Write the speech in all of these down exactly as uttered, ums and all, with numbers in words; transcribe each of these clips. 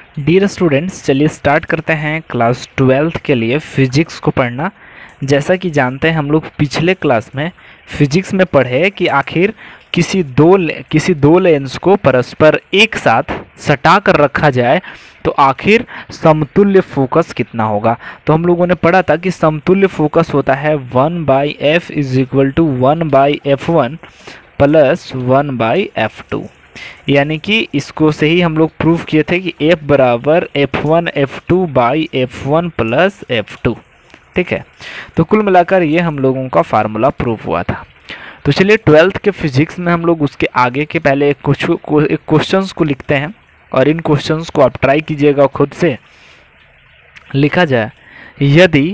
Dear students, चलिए start करते हैं क्लास ट्वेल्थ के लिए फिजिक्स को पढ़ना। जैसा कि जानते हैं हम लोग पिछले क्लास में फिजिक्स में पढ़े कि आखिर किसी दो किसी दो लेंस को परस्पर एक साथ सटा कर रखा जाए तो आखिर समतुल्य फोकस कितना होगा। तो हम लोगों ने पढ़ा था कि समतुल्य फोकस होता है one by F is equal to one by F one plus one by F two. यानी कि इसको से ही हम लोग प्रूफ किए थे कि F बराबर F one F two by F one plus F two. ठीक है, तो कुल मिलाकर ये हम लोगों का फार्मूला प्रूफ हुआ था। तो चलिए ट्वेल्थ के फिजिक्स में हम लोग उसके आगे के पहले कुछ एक क्वेश्चंस को लिखते हैं और इन क्वेश्चंस को आप ट्राई कीजिएगा खुद से। लिखा जाए, यदि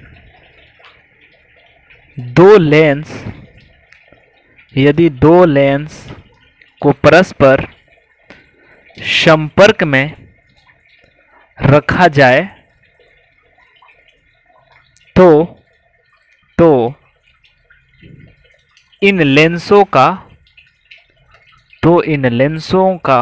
दो लेंस यदि दो लेंस को परस्पर संपर्क में रखा जाए तो तो इन लेंसों का तो इन लेंसों का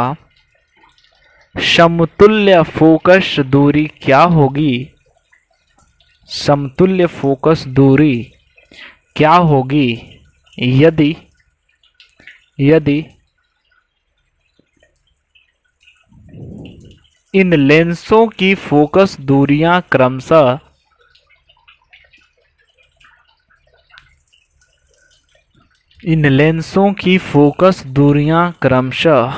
समतुल्य फोकस दूरी क्या होगी समतुल्य फोकस दूरी क्या होगी यदि यदि इन लेंसों की फोकस दूरियां क्रमशः इन लेंसों की फोकस दूरियां क्रमशः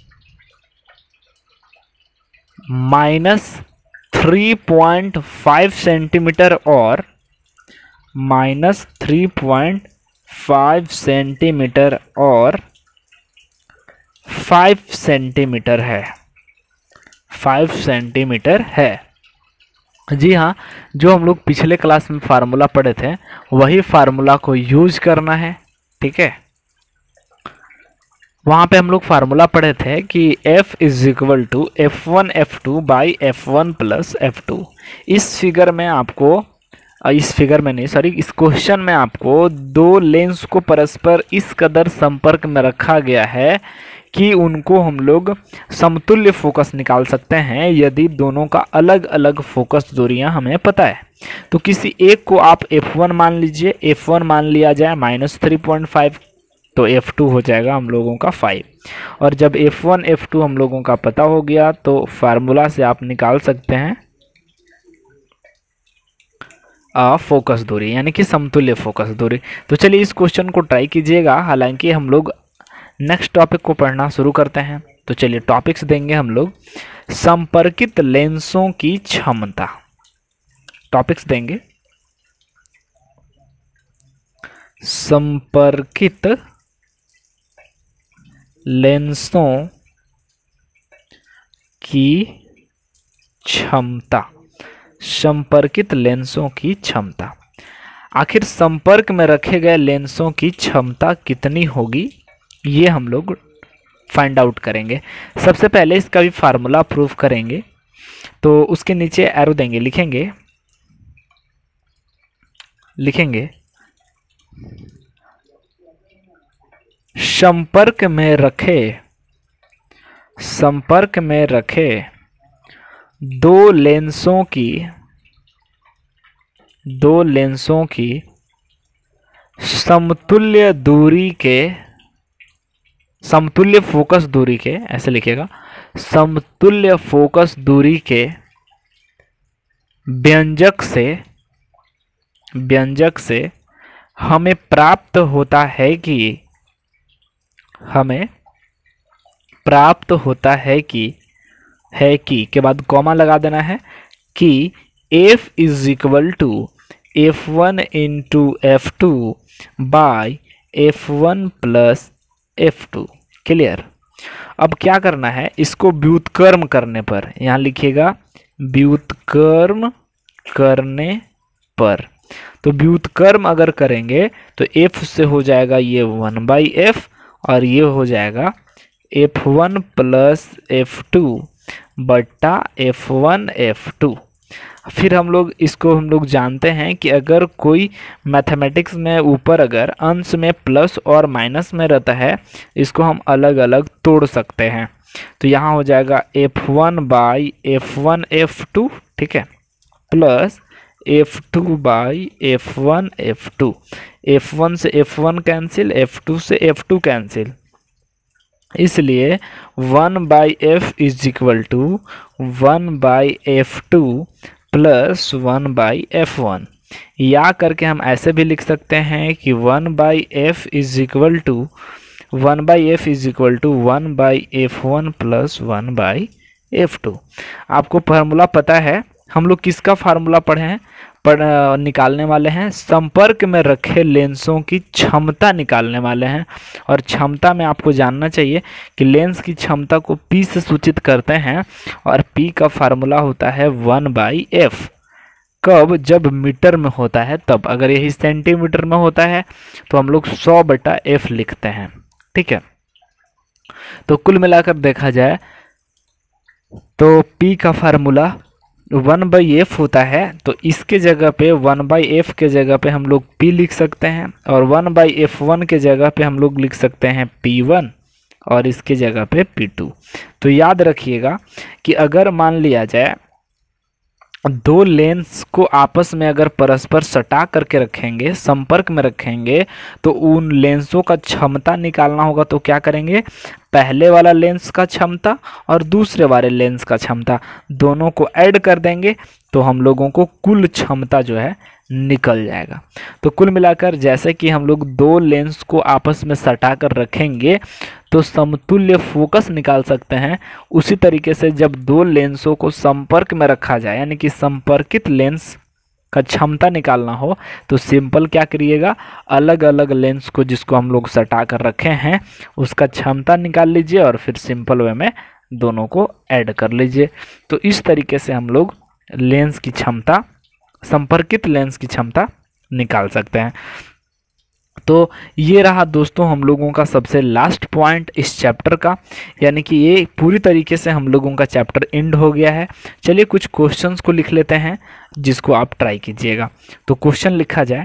minus three point five centimetre और minus three point five centimetre और फाइव सेंटीमीटर है फाइव सेंटीमीटर है। जी हाँ, जो हम लोग पिछले क्लास में फार्मूला पढ़े थे वही फार्मूला को यूज करना है। ठीक है, वहाँ पे हम लोग फार्मूला पढ़े थे कि F is equal to F one F two by F one plus F two. इस फिगर में आपको इस फिगर में नहीं सॉरी इस क्वेश्चन में आपको दो लेंस को परस्पर इस कदर संपर्क में रखा गया है कि उनको हम लोग समतुल्य फोकस निकाल सकते हैं यदि दोनों का अलग अलग फोकस दूरियां हमें पता है। तो किसी एक को आप एफ वन मान लीजिए, एफ वन मान लिया जाए माइनस थ्री पॉइंट फाइव, तो एफ टू हो जाएगा हम लोगों का फाइव। और जब एफ वन एफ टू हम लोगों का पता हो गया तो फार्मूला से आप निकाल सकते हैं आ, फोकस दूरी यानी कि समतुल्य फोकस दूरी। तो चलिए इस क्वेश्चन को ट्राई कीजिएगा। हालांकि हम लोग नेक्स्ट टॉपिक को पढ़ना शुरू करते हैं। तो चलिए टॉपिक्स देंगे हम लोग, संपर्कित लेंसों की क्षमता। टॉपिक्स देंगे संपर्कित लेंसों की क्षमता संपर्कित लेंसों की क्षमता। आखिर संपर्क में रखे गए लेंसों की क्षमता कितनी होगी ये हम लोग फाइंड आउट करेंगे। सबसे पहले इसका भी फार्मूला प्रूफ करेंगे। तो उसके नीचे एरो देंगे, लिखेंगे लिखेंगे संपर्क में रखे संपर्क में रखे दो लेंसों की दो लेंसों की समतुल्य दूरी के समतुल्य फोकस दूरी के ऐसे लिखेगा समतुल्य फोकस दूरी के व्यंजक से व्यंजक से हमें प्राप्त होता है कि हमें प्राप्त होता है कि है कि के बाद कॉमा लगा देना है कि F is equal to F one into F two by F one plus F two. Clear. अब क्या करना है, इसको व्युत्क्रम करने पर, यहाँ लिखिएगा व्युत्क्रम करने पर। तो व्युत्क्रम अगर करेंगे तो F से हो जाएगा ये वन बाई एफ और ये हो जाएगा F one plus F two बट्टा एफ वन एफ टू। फिर हम लोग इसको हम लोग जानते हैं कि अगर कोई मैथमेटिक्स में ऊपर अगर अंश में प्लस और माइनस में रहता है, इसको हम अलग अलग तोड़ सकते हैं। तो यहाँ हो जाएगा F one by F one F two, ठीक है, plus F two by F one F two. F one से F one cancel, F two से एफ टू कैंसिल, इसलिए one by F is equal to one by F two plus one by F one. या करके हम ऐसे भी लिख सकते हैं कि one by F is equal to one by F is equal to one by F one plus one by F two. आपको फार्मूला पता है, हम लोग किसका फार्मूला पढ़े हैं, पढ़ निकालने वाले हैं संपर्क में रखे लेंसों की क्षमता निकालने वाले हैं। और क्षमता में आपको जानना चाहिए कि लेंस की क्षमता को P से सूचित करते हैं और P का फार्मूला होता है वन बाई एफ। कब? जब मीटर में होता है तब। अगर यही सेंटीमीटर में होता है तो हम लोग सौ बटा एफ लिखते हैं, ठीक है। तो कुल मिलाकर देखा जाए तो P का फार्मूला वन बाई एफ होता है, तो इसके जगह पे वन बाई एफ के जगह पे हम लोग P लिख सकते हैं और वन बाई एफ वन के जगह पे हम लोग लिख सकते हैं P वन और इसके जगह पे P टू। तो याद रखिएगा कि अगर मान लिया जाए दो लेंस को आपस में अगर परस्पर सटा करके रखेंगे, संपर्क में रखेंगे, तो उन लेंसों का क्षमता निकालना होगा। तो क्या करेंगे, पहले वाला लेंस का क्षमता और दूसरे वाले लेंस का क्षमता दोनों को ऐड कर देंगे तो हम लोगों को कुल क्षमता जो है निकल जाएगा। तो कुल मिलाकर जैसे कि हम लोग दो लेंस को आपस में सटा कर रखेंगे तो समतुल्य फोकस निकाल सकते हैं, उसी तरीके से जब दो लेंसों को संपर्क में रखा जाए यानी कि संपर्कित लेंस का क्षमता निकालना हो तो सिंपल क्या करिएगा, अलग अलग लेंस को जिसको हम लोग सटा कर रखे हैं उसका क्षमता निकाल लीजिए और फिर सिंपल वे में दोनों को ऐड कर लीजिए। तो इस तरीके से हम लोग लेंस की क्षमता, संपर्कित लेंस की क्षमता निकाल सकते हैं। तो ये रहा दोस्तों हम लोगों का सबसे लास्ट पॉइंट इस चैप्टर का, यानी कि ये पूरी तरीके से हम लोगों का चैप्टर एंड हो गया है। चलिए कुछ क्वेश्चंस को लिख लेते हैं जिसको आप ट्राई कीजिएगा। तो क्वेश्चन लिखा जाए,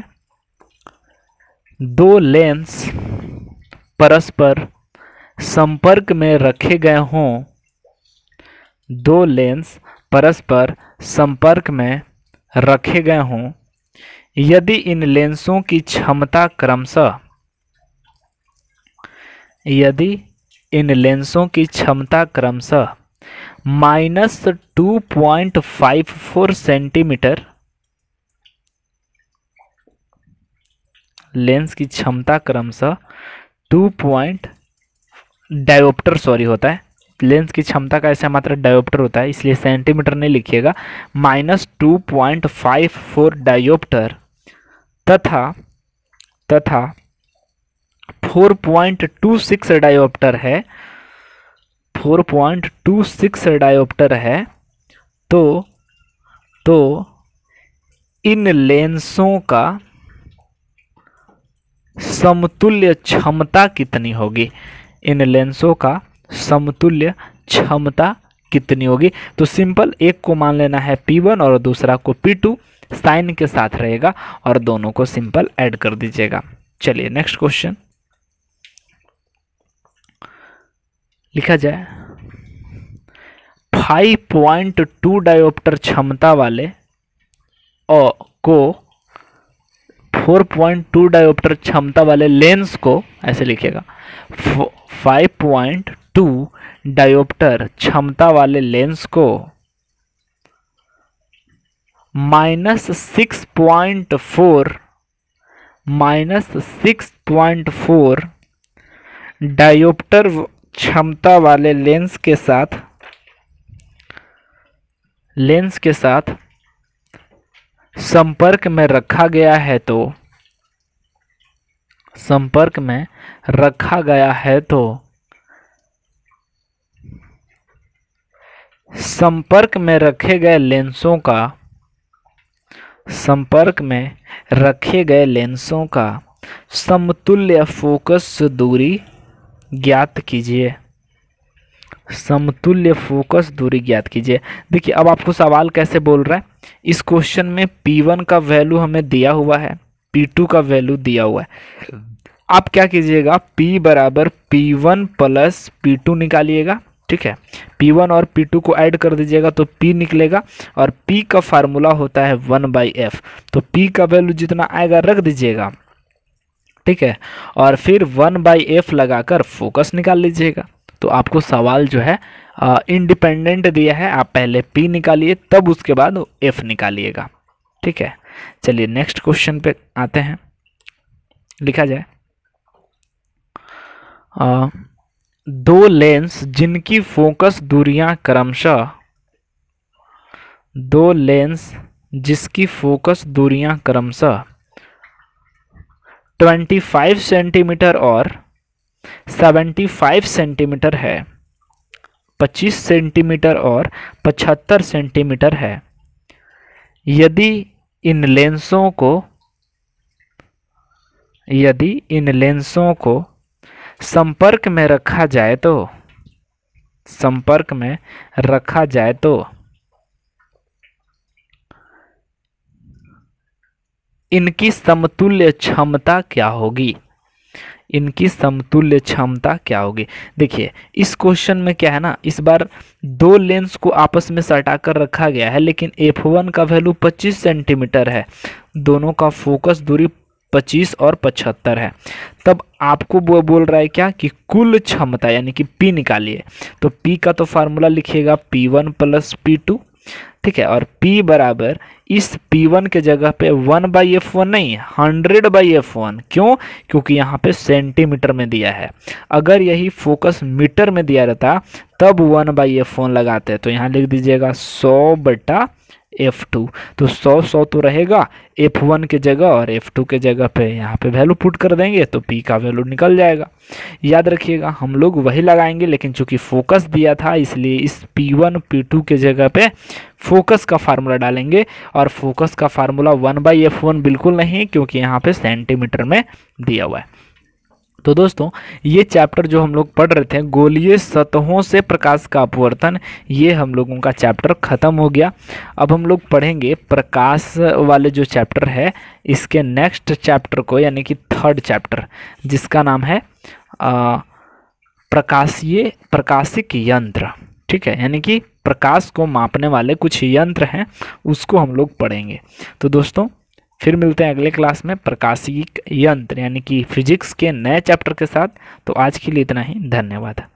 दो लेंस परस्पर संपर्क में रखे गए हों, दो लेंस परस्पर संपर्क में रखे गए हों, यदि इन लेंसों की क्षमता क्रमशः यदि इन लेंसों की क्षमता क्रमशः minus two point five four centimetre, lens की क्षमता क्रमशः टू पॉइंट डायोप्टर सॉरी होता है, लेंस की क्षमता का ऐसा मात्रा डायोप्टर होता है इसलिए सेंटीमीटर नहीं लिखिएगा, minus two point five four dioptre तथा तथा four point two six dioptre है, four point two six dioptre है, तो तो इन लेंसों का समतुल्य क्षमता कितनी होगी, इन लेंसों का समतुल्य क्षमता कितनी होगी। तो सिंपल एक को मान लेना है P वन और दूसरा को P टू, साइन के साथ रहेगा और दोनों को सिंपल ऐड कर दीजिएगा। चलिए नेक्स्ट क्वेश्चन लिखा जाए, फाइव पॉइंट टू डायोप्टर क्षमता वाले और को फोर पॉइंट टू डायोप्टर क्षमता वाले लेंस को ऐसे लिखेगा, फाइव पॉइंट टू डायोप्टर क्षमता वाले लेंस को minus six point four minus six point four dioptre क्षमता वाले लेंस के साथ लेंस के साथ संपर्क में रखा गया है तो संपर्क में रखा गया है तो संपर्क में रखे गए लेंसों का संपर्क में रखे गए लेंसों का समतुल्य फोकस दूरी ज्ञात कीजिए, समतुल्य फोकस दूरी ज्ञात कीजिए। देखिए अब आपको सवाल कैसे बोल रहा है, इस क्वेश्चन में P वन का वैल्यू हमें दिया हुआ है, P टू का वैल्यू दिया हुआ है। आप क्या कीजिएगा, P बराबर P वन प्लस P टू निकालिएगा ठीक है। पी वन और पी टू को ऐड कर दीजिएगा तो P निकलेगा, और P का फार्मूला होता है वन बाई एफ, तो P का वैल्यू जितना आएगा रख दीजिएगा, ठीक है, और फिर वन बाई एफ लगाकर फोकस निकाल लीजिएगा। तो आपको सवाल जो है इंडिपेंडेंट दिया है, आप पहले P निकालिए तब उसके बाद F निकालिएगा, ठीक है। चलिए नेक्स्ट क्वेश्चन पे आते हैं, लिखा जाए आ, दो लेंस जिनकी फोकस दूरियां क्रमशः दो लेंस जिसकी फोकस दूरियां क्रमशः पच्चीस सेंटीमीटर और पचहत्तर सेंटीमीटर है, पच्चीस सेंटीमीटर और पचहत्तर सेंटीमीटर है। यदि इन लेंसों को यदि इन लेंसों को संपर्क में रखा जाए तो संपर्क में रखा जाए तो इनकी समतुल्य क्षमता क्या होगी? इनकी समतुल्य क्षमता क्या होगी? देखिए इस क्वेश्चन में क्या है ना, इस बार दो लेंस को आपस में सटा कर रखा गया है, लेकिन एफ वन का वैल्यू पच्चीस सेंटीमीटर है, दोनों का फोकस दूरी पच्चीस और पचहत्तर है। तब आपको वो बोल रहा है क्या कि कुल क्षमता यानी कि P निकालिए। तो P का तो फार्मूला लिखिएगा P one plus P two, ठीक है, और P बराबर इस पी वन के जगह पे वन बाई एफ वन नहीं, हंड्रेड बाई एफ वन। क्यों? क्योंकि यहाँ पे सेंटीमीटर में दिया है। अगर यही फोकस मीटर में दिया रहता तब वन बाई एफ वन लगाते, तो यहाँ लिख दीजिएगा सौ बटा एफ टू। तो सौ सौ तो रहेगा एफ वन के जगह, और एफ टू के जगह पे यहाँ पे वैल्यू पुट कर देंगे तो P का वैल्यू निकल जाएगा। याद रखिएगा हम लोग वही लगाएंगे, लेकिन चूंकि फोकस दिया था इसलिए इस पी वन पी टू के जगह पे फोकस का फार्मूला डालेंगे, और फोकस का formula one by F one बिल्कुल नहीं, क्योंकि यहाँ पे सेंटीमीटर में दिया हुआ है। तो दोस्तों ये चैप्टर जो हम लोग पढ़ रहे थे गोलीय सतहों से प्रकाश का अपवर्तन, ये हम लोगों का चैप्टर खत्म हो गया। अब हम लोग पढ़ेंगे प्रकाश वाले जो चैप्टर है इसके नेक्स्ट चैप्टर को, यानी कि थर्ड चैप्टर, जिसका नाम है आ, प्रकाशीय प्रकाशिक यंत्र, ठीक है, यानी कि प्रकाश को मापने वाले कुछ यंत्र हैं उसको हम लोग पढ़ेंगे। तो दोस्तों फिर मिलते हैं अगले क्लास में प्रकाशिक यंत्र यानी कि फिजिक्स के नए चैप्टर के साथ। तो आज के लिए इतना ही, धन्यवाद।